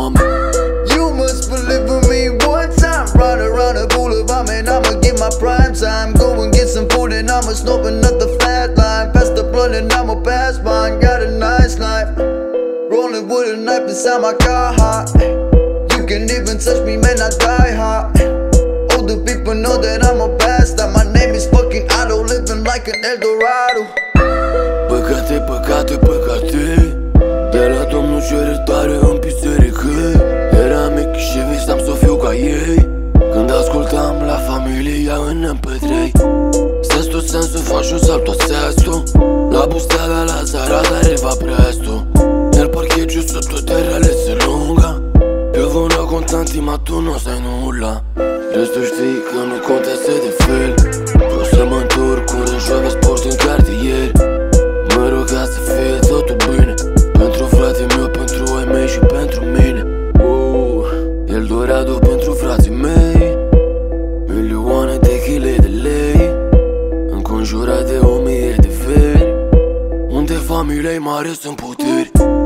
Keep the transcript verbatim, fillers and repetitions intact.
mama. You must believe in me one time. Ride around the boulevard, man, I'ma get my prime time. Go and get some food and I'ma snorting up the fat line. Pass the blunt and I'ma pass mine. Got a nice life, rolling with a knife inside my car hot. You can even touch me, man, I die hot. All the people know that I'm a bastard. My name is fucking Otto, living like an Eldorado. Păcate, păcate, păcate, de la Domnul cer iertare în biserică. Eram mic și visam să fiu ca ei. Când ascultam la familia în M P trei. Sesto senso faccio un salto a sesto. La bustada la serata arriva presto. Nel parcheggio sottoterra si lunga. Piovono contanti ma tu non sai nulla. Resto știi că nu contează de fel. Vreau să mă întorc când joacă sport în cartier. Mă ruga să fie totul bine. Pentru fratele meu, pentru ai mei și pentru mine. Oh, Eldorado pentru frații mei. Milioane de chile de lei, înconjurat de o mie de veri, unde familia-i mare sunt puteri.